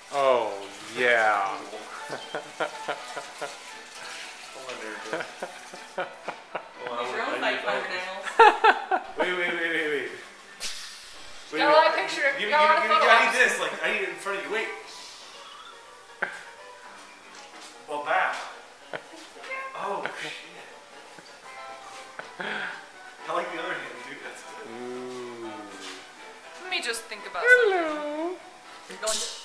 Oh, yeah. Hold on there. Hold on, Use your own fake fingernails. Wait. Got a lot of picture. Give me, Got a lot of photo I ops. need this. Like, I need it in front of you. Wait. Well, that. Oh, shit. I like the other hand, dude. That's good. Ooh. Let me just think about Hello. something. You're going to